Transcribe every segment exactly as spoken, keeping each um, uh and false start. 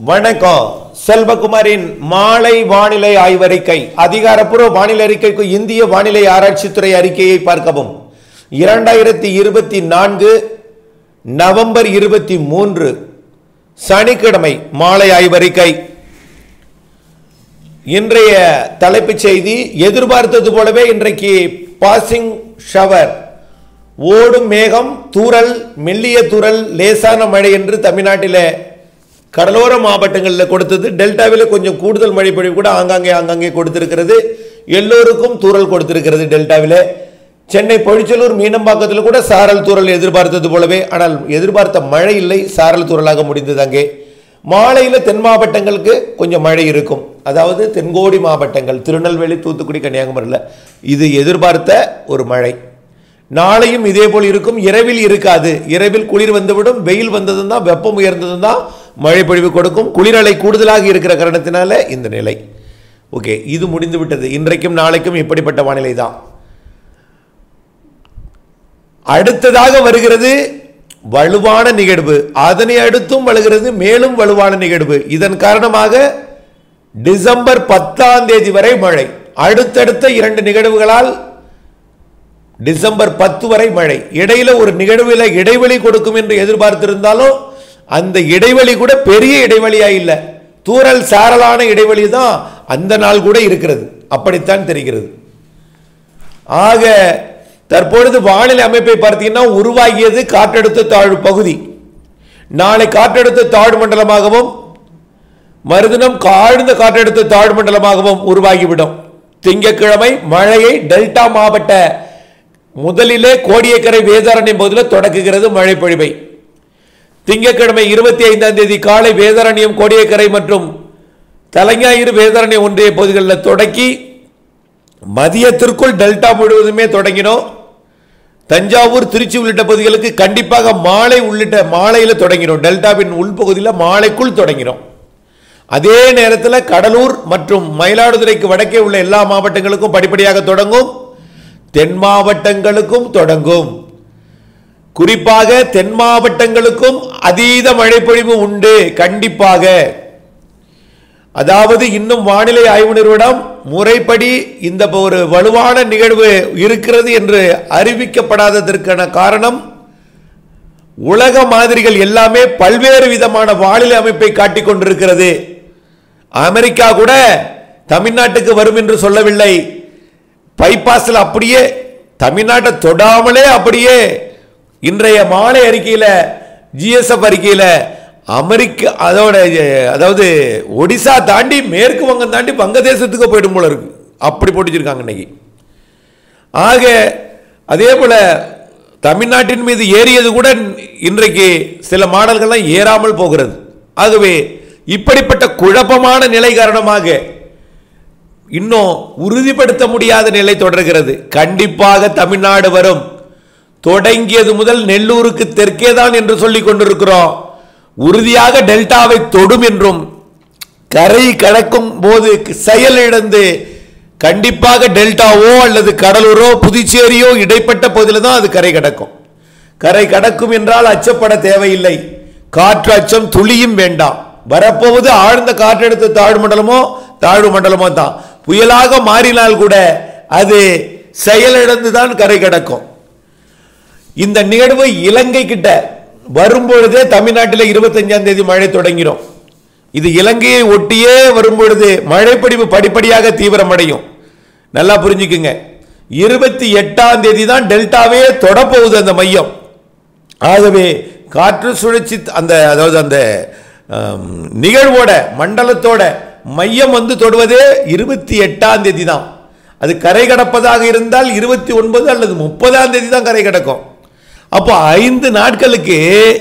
வணக்கம். செல்வகுமாரின் மாலை வானிலை ஆய்வறிக்கை. அதிகாரப்பூர்வ வானிலை அறிக்கைக்கு இந்திய வானிலை ஆராய்ச்சித்துறை அறிக்கையை பார்க்கவும். இரண்டாயிரத்தி இருபத்தி நான்கு நவம்பர் இருபத்தி மூன்று சனிக்கிழமை மாலை ஆய்வறிக்கை. இன்றைய தலைப்புச் செய்தி எதிர்பார்த்தது போலவே இன்றைக்கு பாசிங் ஷவர், ஓடும் மேகம், தூறல், மெல்லிய தூறல், லேசான மழை என்று தமிழ்நாட்டில் கடலோர மாவட்டங்களில் கொடுத்தது. டெல்டாவில் கொஞ்சம் கூடுதல் மழை பொழிவு கூட ஆங்காங்கே ஆங்காங்கே கொடுத்திருக்கிறது. எல்லோருக்கும் தூறல் கொடுத்திருக்கிறது டெல்டாவில். சென்னை பொழிச்சலூர் மீனம்பாக்கத்தில் கூட சாரல் தூறல் எதிர்பார்த்தது போலவே, ஆனால் எதிர்பார்த்த மழை இல்லை, சாரல் தூறலாக முடிந்தது. அங்கே மாலையில் தென் மாவட்டங்களுக்கு கொஞ்சம் மழை இருக்கும். அதாவது தென்கோடி மாவட்டங்கள் திருநெல்வேலி, தூத்துக்குடி, கன்னியாகுமரியில் இது எதிர்பார்த்த ஒரு மழை. நாளையும் இதே போல் இருக்கும். இரவில் இருக்காது. இரவில் குளிர் வந்துவிடும். வெயில் வந்ததும் தான், வெப்பம் உயர்ந்ததும் தான் மழை பொழிவு கொடுக்கும். குளிரலை கூடுதலாக இருக்கிற காரணத்தினால இந்த நிலை. ஓகே, இது முடிந்து விட்டது. இன்றைக்கும் நாளைக்கும் இப்படிப்பட்ட வானிலை தான். அடுத்ததாக வருகிறது வலுவான நிகழ்வு. அதனை அடுத்தும் வருகிறது மேலும் வலுவான நிகழ்வு. இதன் காரணமாக டிசம்பர் பத்தாம் தேதி வரை மழை. அடுத்தடுத்த இரண்டு நிகழ்வுகளால் டிசம்பர் பத்து வரை மழை. இடையில ஒரு நிகழ்வில் இடைவெளி கொடுக்கும் என்று எதிர்பார்த்திருந்தாலும் அந்த இடைவெளி கூட பெரிய இடைவெளியா இல்லை, தூறல் சாரலான இடைவெளி தான் அந்த நாள் கூட இருக்கிறது. அப்படித்தான் தெரிகிறது. ஆக தற்பொழுது வானிலை அமைப்பை பார்த்தீங்கன்னா உருவாகியது காற்றழுத்த தாழ்வு பகுதி. நாளை காற்றழுத்த தாழ்வு மண்டலமாகவும் மறுதினம் ஆழ்ந்த காற்றழுத்த தாழ்வு மண்டலமாகவும் உருவாகிவிடும். திங்கட்கிழமை மழையை டெல்டா மாவட்ட முதலிலே கோடியக்கரை வேதாரண்யம் பகுதியில் தொடக்குகிறது மழை பொழிவை. திங்கட்கிழமை இருபத்தி ஐந்தாம் தேதி காலை வேதாரண்யம், கோடியக்கரை மற்றும் தலைஞாயிறு வேதாரண்யம் ஒன்றிய பகுதிகளில் தொடக்கி மதியத்திற்குள் டெல்டா முழுவதுமே தொடங்கினோம். தஞ்சாவூர், திருச்சி உள்ளிட்ட பகுதிகளுக்கு கண்டிப்பாக மாலை உள்ளிட்ட மாலையில் தொடங்கினோம். டெல்டாவின் உள்பகுதியில் மாலைக்குள் தொடங்கினோம். அதே நேரத்தில் கடலூர் மற்றும் மயிலாடுதுறைக்கு வடக்கே உள்ள எல்லா மாவட்டங்களுக்கும் படிப்படியாக தொடங்கும். தென் மாவட்டங்களுக்கும் தொடங்கும். குறிப்பாக தென் மாவட்டங்களுக்கும் அதீத மழைப்பொழிவு உண்டு கண்டிப்பாக. அதாவது இன்னும் வானிலை ஆய்வு நிறுவனம் முறைப்படி இந்த ஒரு வலுவான நிகழ்வு இருக்கிறது என்று அறிவிக்கப்படாததற்கான காரணம் உலக மாதிரிகள் எல்லாமே பல்வேறு விதமான வானிலை அமைப்பை காட்டிக் கொண்டிருக்கிறது. அமெரிக்கா கூட தமிழ்நாட்டுக்கு வரும் என்று சொல்லவில்லை. பைபாஸில் அப்படியே தமிழ்நாட்டை தொடாமலே அப்படியே இன்றைய மாலை அறிக்கையில், ஜிஎஸ்எஃப் அறிக்கையில் அமெரிக்க அதோட அதாவது ஒடிசா தாண்டி மேற்கு வங்கம் தாண்டி வங்கதேசத்துக்கு போயிடும் போல இருக்கு. அப்படி போட்டுச்சிருக்காங்க இன்னைக்கு. ஆக அதே போல தமிழ்நாட்டின் மீது ஏறியது கூட இன்றைக்கு சில மாடல்கள்லாம் ஏறாமல் போகிறது. ஆகவே இப்படிப்பட்ட குழப்பமான நிலை காரணமாக இன்னும் உறுதிப்படுத்த முடியாத நிலை தொடர்கிறது. கண்டிப்பாக தமிழ்நாடு வரும். தொடங்கியது முதல் நெல்லூருக்கு தெற்கே தான் என்று சொல்லிக் கொண்டிருக்கிறோம். உறுதியாக டெல்டாவை தொடும் என்றும், கரை கடக்கும் போது செயலிழந்து கண்டிப்பாக டெல்டாவோ அல்லது கடலூரோ புதுச்சேரியோ இடைப்பட்ட பகுதியில் தான் அது கரை கடக்கும். கரை கடக்கும் என்றால் அச்சப்பட தேவையில்லை. காற்று அச்சம் துளியும் வேண்டாம். வரப்போவது ஆழ்ந்த காற்றழுத்த தாழ்வு மண்டலமோ தாழ்வு மண்டலமோ தான். புயலாக மாறினால் கூட அது செயலிழந்துதான் கரை கடக்கும். இந்த நிகழ்வு இலங்கை கிட்ட வரும்பொழுதே தமிழ்நாட்டில் இருபத்தி அஞ்சாம் தேதி மழை தொடங்கிடும். இது இலங்கையை ஒட்டியே வரும்பொழுது மழைப்பொழிவு படிப்படியாக தீவிரமடையும். நல்லா புரிஞ்சுக்குங்க. இருபத்தி எட்டாம் தேதி தான் டெல்டாவே தொடப்போகுது அந்த மையம். ஆகவே காற்று சுழற்சி அந்த அதாவது அந்த நிகழ்வோட மண்டலத்தோட மையம் வந்து தொடுவதே இருபத்தி எட்டாம் தேதி தான். அது கரை கடப்பதாக இருந்தால் இருபத்தி ஒன்பது அல்லது முப்பதாம் தேதி தான் கரை கடக்கும். அப்போ ஐந்து நாட்களுக்கு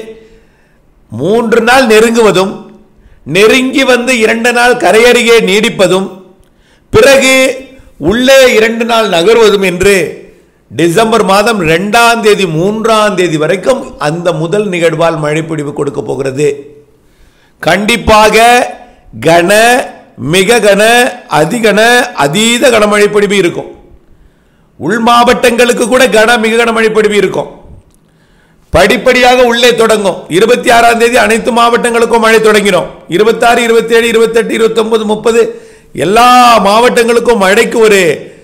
மூன்று நாள் நெருங்குவதும், நெருங்கி வந்து இரண்டு நாள் கரையருகே நீடிப்பதும், பிறகு உள்ளே இரண்டு நாள் நகர்வதும் என்று டிசம்பர் மாதம் இரண்டாம் தேதி மூன்றாம் தேதி வரைக்கும் அந்த முதல் நிகழ்வால் மழைப்பொழிவு கொடுக்க போகிறது. கண்டிப்பாக கன, மிக கன, அதிகன, அதீத கனமழை பொழிவு இருக்கும். உள் மாவட்டங்களுக்கு கூட கன, மிக கனமழை பொழிவு இருக்கும். படிப்படியாக உள்ளே தொடங்கும். இருபத்தி ஆறாம் தேதி அனைத்து மாவட்டங்களுக்கும் மழை தொடங்கிடும். இருபத்தி ஆறு இருபத்தி ஏழு இருபத்தி எட்டு இருபத்தி ஒன்பது முப்பது எல்லா மாவட்டங்களுக்கும் மழைக்கு ஒரு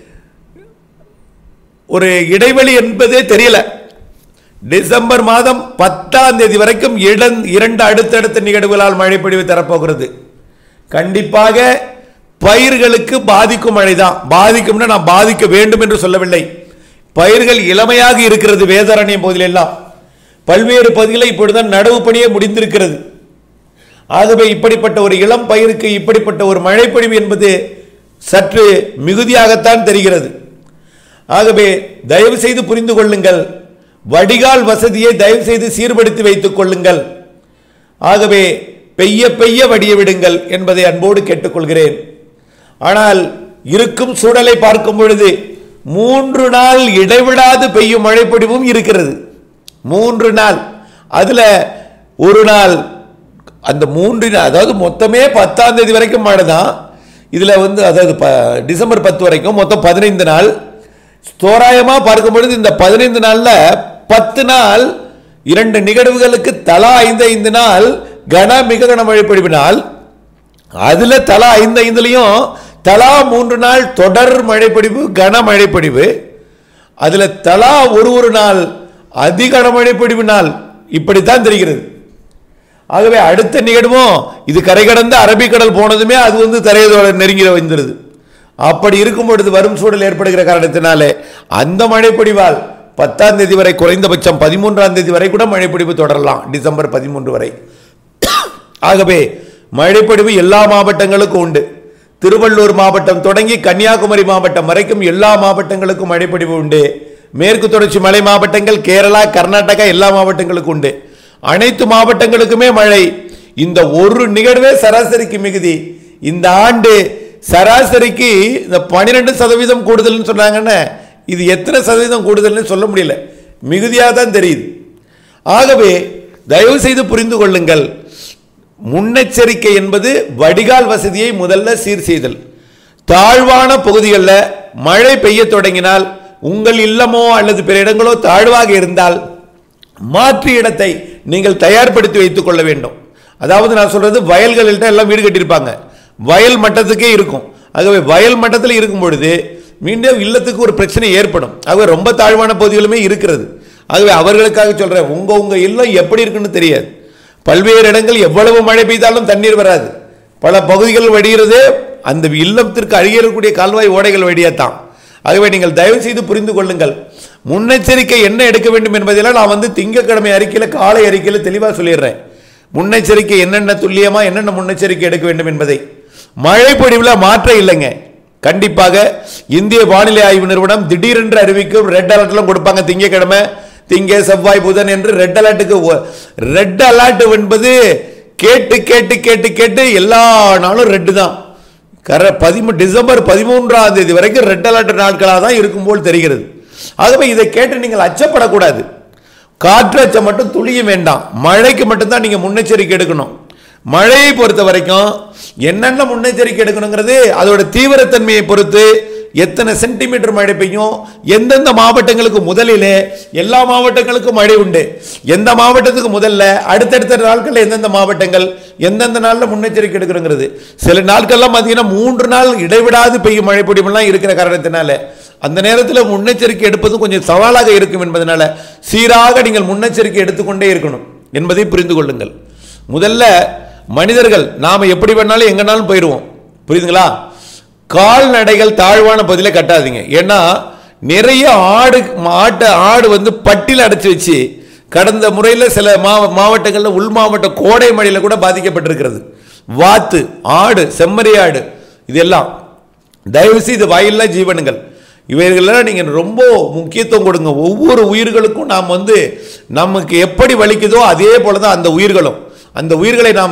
ஒரு இடைவெளி என்பதே தெரியல. டிசம்பர் மாதம் பத்தாம் தேதி வரைக்கும் இரண்டு அடுத்தடுத்த நிகழ்வுகளால் மழை பொழிவு தரப்போகிறது. கண்டிப்பாக பயிர்களுக்கு பாதிக்கும் மழைதான். பாதிக்கும்னா நான் பாதிக்க வேண்டும் என்று சொல்லவில்லை. பயிர்கள் இளமையாக இருக்கிறது. வேதாரண்யம் பகுதியில் எல்லாம் பல்வேறு பகுதிகளில் இப்பொழுதுதான் நடவு பணியே முடிந்திருக்கிறது. ஆகவே இப்படிப்பட்ட ஒரு இளம் பயிருக்கு இப்படிப்பட்ட ஒரு மழை பொழிவு என்பது சற்று மிகுதியாகத்தான் தெரிகிறது. ஆகவே தயவு செய்து புரிந்து கொள்ளுங்கள். வடிகால் வசதியை தயவு செய்து சீர்படுத்தி வைத்துக் கொள்ளுங்கள். ஆகவே பெய்ய பெய்ய வடிய விடுங்கள் என்பதை அன்போடு கேட்டுக்கொள்கிறேன். ஆனால் இருக்கும் சூழலை பார்க்கும் பொழுது மூன்று நாள் இடைவிடாது பெய்யும் மழை பொழிவும் இருக்கிறது. மூன்று நாள், அதுல ஒரு நாள், அந்த மூன்று நாள், அதாவது மொத்தமே பத்தாம் தேதி வரைக்கும் மழை தான். இதுல வந்து அதாவது டிசம்பர் பத்து வரைக்கும் மொத்தம் பதினைந்து நாள். தோராயமா பார்க்கும் பொழுது இந்த பதினைந்து நாள்ல பத்து நாள் இரண்டு நிகழ்வுகளுக்கு தலா ஐந்து ஐந்து நாள் கன மிக கன மழை பொழிவினால், அதுல தலா ஐந்து ஐந்துலையும் தலா மூன்று நாள் தொடர் மழைப்பொழிவு கன மழைப்பொழிவு, அதுல தலா ஒரு ஒரு நாள் அதிக மழைப்பொழிவு நாள், இப்படித்தான் தெரிகிறது. ஆகவே அடுத்த நிகழ்வும் இது கரை கடந்த அரபிக்கடல் போனதுமே அது வந்து தரையோட நெருங்கி வந்துருது. அப்படி இருக்கும் பொழுது வரும் சூழல் ஏற்படுகிற காரணத்தினாலே அந்த மழைப்பொழிவால் பத்தாம் தேதி வரை குறைந்தபட்சம் பதிமூன்றாம் தேதி வரை கூட மழைப்பொழிவு தொடரலாம், டிசம்பர் பதிமூன்று வரை. ஆகவே மழைப்பொழிவு எல்லா மாவட்டங்களுக்கும் உண்டு. திருவள்ளூர் மாவட்டம் தொடங்கி கன்னியாகுமரி மாவட்டம் வரைக்கும் எல்லா மாவட்டங்களுக்கும் மழைப்பொழிவு உண்டு. மேற்கு தொடர்ச்சி மலை மாவட்டங்கள், கேரளா, கர்நாடகா எல்லா மாவட்டங்களுக்கும் உண்டு. அனைத்து மாவட்டங்களுக்குமே மழை. இந்த ஒரு நிகழ்வே சராசரிக்கு மிகுதி. இந்த ஆண்டு சராசரிக்கு இந்த பனிரெண்டு சதவீதம் கூடுதல் சொன்னாங்கன்னு, இது எத்தனை சதவீதம் கூடுதல்னு சொல்ல முடியல, மிகுதியாக தான் தெரியுது. ஆகவே தயவு செய்து புரிந்து கொள்ளுங்கள். முன்னெச்சரிக்கை என்பது வடிகால் வசதியை முதல்ல சீர் செய்தல். தாழ்வான பகுதிகளில் மழை பெய்ய தொடங்கினால், உங்கள் இல்லமோ அல்லது பிற இடங்களோ தாழ்வாக இருந்தால் மாற்று இடத்தை நீங்கள் தயார்படுத்தி வைத்துக் கொள்ள வேண்டும். அதாவது நான் சொல்றது வயல்களில் எல்லாம் வீடு கட்டியிருப்பாங்க, வயல் மட்டத்துக்கே இருக்கும். ஆகவே வயல் மட்டத்தில் இருக்கும் பொழுது மீண்டும் இல்லத்துக்கு ஒரு பிரச்சனை ஏற்படும். ஆகவே ரொம்ப தாழ்வான பகுதிகளுமே இருக்கிறது. ஆகவே அவர்களுக்காக சொல்றேன், உங்க உங்க இல்லம் எப்படி இருக்குன்னு தெரியாது. பல்வேறு இடங்கள் எவ்வளவு மழை பெய்தாலும் தண்ணீர் வராது. பல பகுதிகள் வடிகிறது அந்த இல்லத்திற்கு அருகே இருக்கக்கூடிய கால்வாய் ஓடைகள் வழியாத்தான். ஆகவே நீங்கள் தயவு செய்து புரிந்து கொள்ளுங்கள். முன்னெச்சரிக்கை என்ன எடுக்க வேண்டும் என்பதெல்லாம் நான் வந்து திங்கட்கிழமை அறிக்கையில் காலை அறிக்கையில் தெளிவாக சொல்லிடுறேன். முன்னெச்சரிக்கை என்னென்ன துல்லியமா என்னென்ன முன்னெச்சரிக்கை எடுக்க வேண்டும் என்பதை. மழை பொழிவில் மாற்றம் இல்லைங்க. கண்டிப்பாக இந்திய வானிலை ஆய்வு நிறுவனம் திடீரென்று அறிவிக்கும். ரெட் அலர்ட்லாம் கொடுப்பாங்க திங்கட்கிழமை, திங்க செவ்வாய் புதன் என்று ரெட் அலர்ட்டுக்கு. ரெட் அலர்ட் என்பது கேட்டு கேட்டு கேட்டு கேட்டு எல்லா நாளும் ரெட்டு தான். கர பதிமூ டிசம்பர் பதிமூன்றாம் தேதி வரைக்கும் ரெட் அலர்ட் நாட்களாக தான் இருக்கும் போல் தெரிகிறது. ஆகவே இதை கேட்டு நீங்கள் அச்சப்படக்கூடாது. காற்று அச்சம் மட்டும் துளியும் வேண்டாம். மழைக்கு மட்டும்தான் நீங்கள் முன்னெச்சரிக்கை எடுக்கணும். மழையை பொறுத்த வரைக்கும் என்னென்ன முன்னெச்சரிக்கை எடுக்கணுங்கிறது அதோட தீவிரத்தன்மையை பொறுத்து எத்தனை சென்டிமீட்டர் மழை பெய்யும், எந்தெந்த மாவட்டங்களுக்கு முதலிலே, எல்லா மாவட்டங்களுக்கும் மழை உண்டு. எந்த மாவட்டத்துக்கு முதல்ல, அடுத்தடுத்த நாட்களில் எந்தெந்த மாவட்டங்கள் எந்தெந்த நாளில் முன்னெச்சரிக்கை எடுக்கிறோங்கிறது. சில நாட்கள்லாம் பார்த்தீங்கன்னா மூன்று நாள் இடைவிடாது பெய்யும் மழை பொழிவுலாம் இருக்கிற காரணத்தினால அந்த நேரத்தில் முன்னெச்சரிக்கை எடுப்பது கொஞ்சம் சவாலாக இருக்கும் என்பதனால சீராக நீங்கள் முன்னெச்சரிக்கை எடுத்துக்கொண்டே இருக்கணும் என்பதை புரிந்து கொள்ளுங்கள். முதல்ல மனிதர்கள் நாம எப்படி வேணாலும் எங்கனாலும் போயிடுவோம், புரியுதுங்களா? கால்நடைகள் தாழ்வான பகுதியில் கட்டாதீங்க. ஏன்னா நிறைய ஆடு ஆட்டை ஆடு வந்து பட்டியில் அடைச்சி வச்சு கடந்த முறையில் சில மாவட்டங்களில் உள் மாவட்ட கோடை மழையில் கூட பாதிக்கப்பட்டிருக்கிறது. வாத்து, ஆடு, செம்மறி ஆடு இதெல்லாம் தயவு செய்து வாயில்லா ஜீவனங்கள், இவைகளெல்லாம் நீங்கள் ரொம்ப முக்கியத்துவம் கொடுங்க. ஒவ்வொரு உயிர்களுக்கும் நாம் வந்து நமக்கு எப்படி வலிக்குதோ அதே போல தான் அந்த உயிர்களும். அந்த உயிர்களை நாம்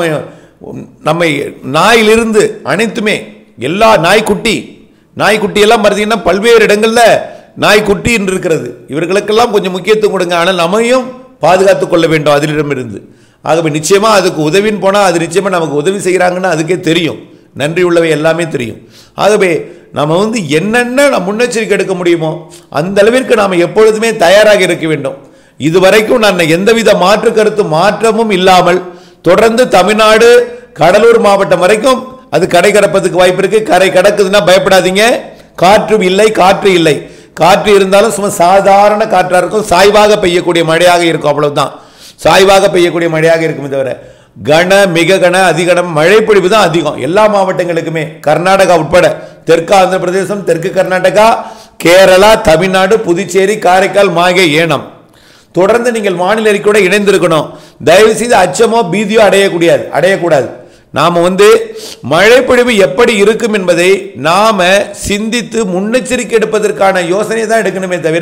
நம்மை நாயிலிருந்து அனைத்துமே எல்லா நாய்க்குட்டி நாய்க்குட்டி எல்லாம் பார்த்தீங்கன்னா பல்வேறு இடங்களில் நாய்க்குட்டி என்று இருக்கிறது. இவர்களுக்கெல்லாம் கொஞ்சம் முக்கியத்துவம் கொடுங்க. ஆனால் நம்மையும் பாதுகாத்து கொள்ள வேண்டும் அதிலிடமிருந்து. ஆகவே நிச்சயமாக அதுக்கு உதவின்னு போனால் அது நிச்சயமாக நமக்கு உதவி செய்கிறாங்கன்னு அதுக்கே தெரியும். நன்றி உள்ளவை எல்லாமே தெரியும். ஆகவே நாம் வந்து என்னென்ன முன்னெச்சரிக்கை எடுக்க முடியுமோ அந்த அளவிற்கு நாம் எப்பொழுதுமே தயாராக இருக்க வேண்டும். இதுவரைக்கும் நான் எந்தவித மாற்று கருத்து மாற்றமும் இல்லாமல் தொடர்ந்து தமிழ்நாடு கடலூர் மாவட்டம் வரைக்கும் அது கரை கடப்பதுக்கு வாய்ப்பு இருக்கு. கரை கடக்குதுன்னா பயப்படாதீங்க. காற்றும் இல்லை, காற்று இல்லை. காற்று இருந்தாலும் சும்மா சாதாரண காற்றா இருக்கும், சாய்வாக பெய்யக்கூடிய மழையாக இருக்கும், அவ்வளவுதான். சாய்வாக பெய்யக்கூடிய மழையாக இருக்கும். தவிர கன மிக கன அதிகன மழை பொழிவு தான் அதிகம் எல்லா மாவட்டங்களுக்குமே. கர்நாடகா உட்பட தெற்கு ஆந்திர பிரதேசம், தெற்கு கர்நாடகா, கேரளா, தமிழ்நாடு, புதுச்சேரி, காரைக்கால், மாகே, ஏனம் தொடர்ந்து நீங்கள் வானிலை அறிக்கையோட இணைந்திருக்கணும். தயவு செய்து அச்சமோ பீதியோ அடையக்கூடாது அடையக்கூடாது நாம வந்து மழை பொழிவு எப்படி இருக்கும் என்பதை நாம சிந்தித்து முன்னெச்சரிக்கை எடுப்பதற்கான யோசனை தான் எடுக்கணுமே தவிர,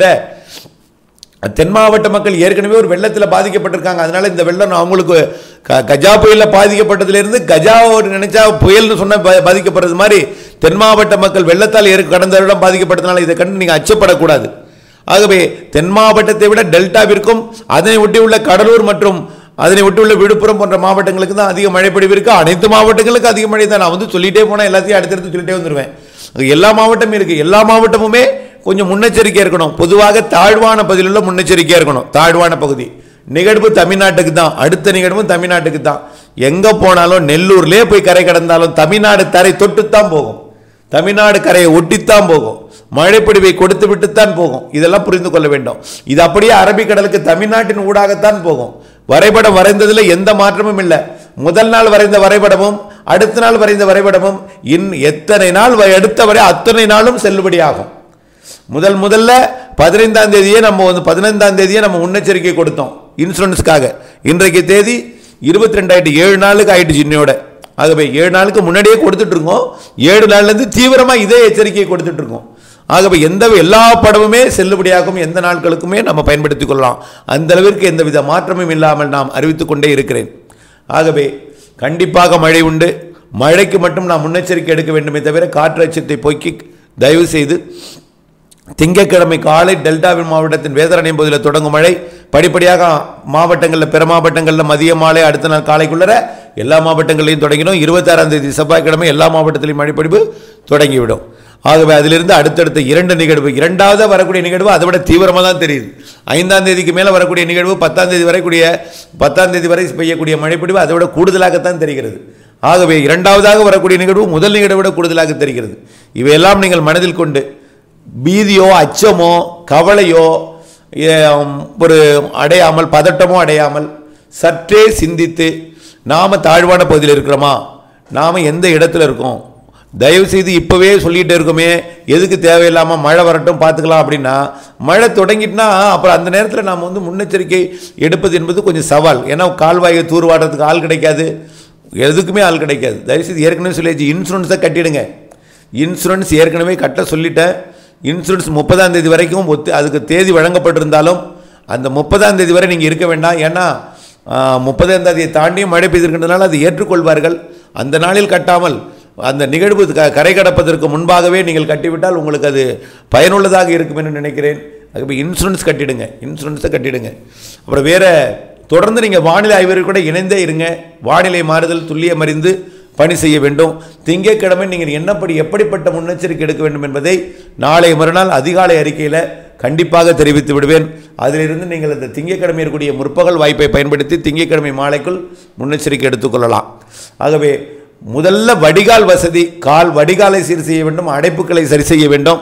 தென் மாவட்ட மக்கள் ஏற்கனவே ஒரு வெள்ளத்தில் பாதிக்கப்பட்டிருக்காங்க. அதனால இந்த வெள்ளம் அவங்களுக்கு கஜா புயலில் பாதிக்கப்பட்டதிலிருந்து கஜா நினைச்சா புயல்னு சொன்ன பாதிக்கப்படுறது மாதிரி தென் மாவட்ட மக்கள் வெள்ளத்தால் கடந்த வருடம் பாதிக்கப்பட்டதுனால இதை கண்டு நீங்கள் அச்சப்படக்கூடாது. ஆகவே தென் மாவட்டத்தை விட டெல்டாவிற்கும் அதனை ஒட்டி உள்ள கடலூர் மற்றும் அதனை ஒட்டி உள்ள விழுப்புரம் போன்ற மாவட்டங்களுக்கு தான் அதிக மழை பொழிவு இருக்கு. அனைத்து மாவட்டங்களுக்கும் அதிக மழை தான். நான் வந்து சொல்லிட்டே போனால் எல்லாத்தையும் அடுத்தடுத்து சொல்லிட்டே வந்துடுவேன். எல்லா மாவட்டமும் இருக்கு. எல்லா மாவட்டமுமே கொஞ்சம் முன்னெச்சரிக்கையாக இருக்கணும். பொதுவாக தாழ்வான பகுதியில் முன்னெச்சரிக்கையாக இருக்கணும். தாழ்வான பகுதி நிகழ்வு தமிழ்நாட்டுக்கு தான், அடுத்த நிகழ்வும் தமிழ்நாட்டுக்கு தான். எங்கே போனாலும் நெல்லூர்லேயே போய் கரை கடந்தாலும் தமிழ்நாடு தரை தொட்டுத்தான் போகும், தமிழ்நாடு கரையை ஒட்டித்தான் போகும், மழைப்பொழிவை கொடுத்து விட்டுத்தான் போகும். இதெல்லாம் புரிந்து கொள்ள வேண்டும். இது அப்படியே அரபிக்கடலுக்கு தமிழ்நாட்டின் ஊடாகத்தான் போகும். வரைபடம் வரைந்ததில் எந்த மாற்றமும் இல்லை. முதல் நாள் வரைந்த வரைபடமும் அடுத்த நாள் வரைந்த வரைபடமும் இன் எத்தனை நாள் எடுத்த வரை அத்தனை நாளும் செல்லுபடியாகும். முதல் முதல்ல பதினைந்தாம் தேதியே நம்ம வந்து பதினைந்தாம் தேதியே நம்ம முன்னெச்சரிக்கை கொடுத்தோம் இன்சூரன்ஸ்க்காக. இன்றைக்கு தேதி இருபத்தி ரெண்டு ஆயிட்டு, ஏழு நாளுக்கு ஆயிடுச்சு இன்னையோட. ஆகவே ஏழு நாளுக்கு முன்னாடியே கொடுத்துட்டு இருக்கோம். ஏழு நாள்ல இருந்து தீவிரமா இதே எச்சரிக்கையை கொடுத்துட்டு இருக்கோம். ஆகவே எந்த எல்லா படமுமே செல்லுபடியாகும், எந்த நாட்களுக்குமே நம்ம பயன்படுத்திக் கொள்ளலாம். அந்த அளவிற்கு எந்தவித மாற்றமும் இல்லாமல் நாம் அறிவித்துக் கொண்டே இருக்கிறேன். ஆகவே கண்டிப்பாக மழை உண்டு. மழைக்கு மட்டும் நாம் முன்னெச்சரிக்கை எடுக்க வேண்டுமே தவிர காற்று அச்சத்தை போக்கி தயவு செய்து திங்கட்கிழமை காலை டெல்டாவின் மாவட்டத்தின் வேதாரண்யம் பகுதியில் தொடங்கும் மழை படிப்படியாக மாவட்டங்களில் பிற மாவட்டங்களில் மதிய மாலை அடுத்த நாள் காலைக்குள்ளர எல்லா மாவட்டங்களையும் தொடங்கிடும். இருபத்தி ஆறாம் தேதி செவ்வாய்க்கிழமை எல்லா மாவட்டத்திலையும் மழைப்பொழிவு தொடங்கிவிடும். ஆகவே அதிலிருந்து அடுத்தடுத்த இரண்டு நிகழ்வு, இரண்டாவது வரக்கூடிய நிகழ்வு அதை விட தீவிரமாக தான் தெரியுது. ஐந்தாம் தேதிக்கு மேலே வரக்கூடிய நிகழ்வு, பத்தாம் தேதி வரைக்கூடிய பத்தாம் தேதி வரை பெய்யக்கூடிய மழைப்பொழிவு அதை விட கூடுதலாகத்தான் தெரிகிறது. ஆகவே இரண்டாவதாக வரக்கூடிய நிகழ்வு முதல் நிகழ்வை விட கூடுதலாக தெரிகிறது. இவையெல்லாம் நீங்கள் மனதில் கொண்டு பீதியோ அச்சமோ கவலையோ ஒரு அடையாமல், பதட்டமோ அடையாமல் சற்றே சிந்தித்து நாம தாழ்வான பகுதியில் இருக்கிறோமா, நாம எந்த இடத்துல இருக்கோம், தயவு செய்து இப்போவே சொல்லிகிட்டே இருக்கோமே எதுக்கு தேவையில்லாமல் மழை வரட்டும் பார்த்துக்கலாம் அப்படின்னா, மழை தொடங்கிட்டுனா அப்புறம் அந்த நேரத்தில் நாம் வந்து முன்னெச்சரிக்கை எடுப்பது என்பது கொஞ்சம் சவால். ஏன்னா கால்வாயை தூர்வாடுறதுக்கு ஆள் கிடைக்காது, எதுக்குமே ஆள் கிடைக்காது. தயவுசெய்து ஏற்கனவே சொல்லியாச்சு, இன்சூரன்ஸை கட்டிடுங்க. இன்சூரன்ஸ் ஏற்கனவே கட்ட சொல்லிட்டேன். இன்சூரன்ஸ் முப்பதாம் தேதி வரைக்கும் ஒத்து அதுக்கு தேதி வழங்கப்பட்டிருந்தாலும் அந்த முப்பதாம் தேதி வரை நீங்கள் இருக்க வேண்டாம். ஏன்னா முப்பதாம் தேதியை தாண்டியும் மழை பெய்திருக்கின்றனால அதை ஏற்றுக்கொள்வார்கள். அந்த நாளில் கட்டாமல் அந்த நிகழ்வு கரை கடப்பதற்கு முன்பாகவே நீங்கள் கட்டிவிட்டால் உங்களுக்கு அது பயனுள்ளதாக இருக்கும் என்று நினைக்கிறேன். அதுக்கு இன்சூரன்ஸ் கட்டிடுங்க, இன்சூரன்ஸை கட்டிடுங்க. அப்புறம் வேறு தொடர்ந்து நீங்கள் வானிலை ஆய்வர்கள் கூட இணைந்தே இருங்க. வானிலை மாறுதல் துல்லியம் அறிந்து பணி செய்ய வேண்டும். திங்கட்கிழமை நீங்கள் என்னப்படி எப்படிப்பட்ட முன்னெச்சரிக்கை எடுக்க வேண்டும் என்பதை நாளை மறுநாள் அதிகாலை அறிக்கையில் கண்டிப்பாக தெரிவித்து விடுவேன். அதிலிருந்து நீங்கள் இந்த திங்கட்கிழமை இருக்கக்கூடிய முற்பகல் வாய்ப்பை பயன்படுத்தி திங்கட்கிழமை மாலைக்குள் முன்னெச்சரிக்கை எடுத்துக்கொள்ளலாம். ஆகவே முதல்ல வடிகால் வசதி, கால் வடிகாலை சீர் செய்ய வேண்டும், அடைப்புகளை சரி செய்ய வேண்டும்.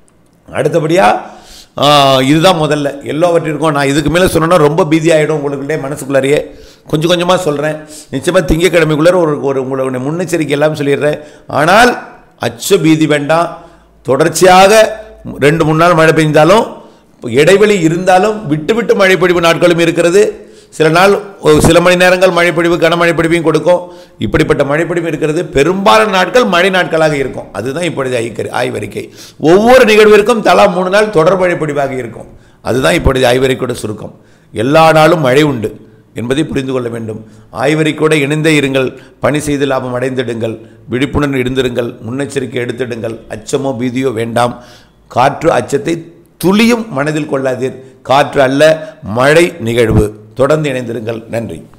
அடுத்தபடியாக இதுதான் முதல்ல எல்லாவற்றிற்கும். நான் இதுக்கு மேலே சொன்னேன்னா ரொம்ப பிஸி ஆகிடும் உங்களுக்குள்ளே மனசுக்குள்ளாரையே. கொஞ்சம் கொஞ்சமாக சொல்கிறேன். நிச்சயமாக திங்கட்கிழமைக்குள்ளே ஒரு ஒரு உங்களுடைய முன்னெச்சரிக்கை எல்லாம் சொல்லிடுறேன். ஆனால் அச்ச பீதி வேண்டாம். தொடர்ச்சியாக ரெண்டு மூணு நாள் மழை பெய்ந்தாலும் இடைவெளி இருந்தாலும் விட்டு விட்டு மழை பொழிவு நாட்களும் இருக்கிறது. சில நாள் சில மணி நேரங்கள் மழைப்பொழிவு கனமழை பொழிவையும் கொடுக்கும். இப்படிப்பட்ட மழைப்பொழிவு இருக்கிறது. பெரும்பாலான நாட்கள் மழை நாட்களாக இருக்கும். அதுதான் இப்பொழுது ஆய்வறிக்கை. ஒவ்வொரு நிகழ்விற்கும் தலா மூணு நாள் தொடர் மழை பொழிவாக இருக்கும். அதுதான் இப்பொழுது ஆய்வறிக்கையோட சுருக்கம். எல்லா நாளும் மழை உண்டு என்பதை புரிந்து கொள்ள வேண்டும். ஆய்வறிக்கையோடு இணைந்தே இருங்கள். பணி செய்து லாபம் அடைந்திடுங்கள். விழிப்புணர்வு இருந்திருங்கள். முன்னெச்சரிக்கை எடுத்திடுங்கள். அச்சமோ பீதியோ வேண்டாம். காற்று அச்சத்தை துளியும் மனதில் கொள்ளாதீர். காற்று அல்ல, மழை நிகழ்வு. தொடர்ந்து இணைந்திருங்கள். நன்றி.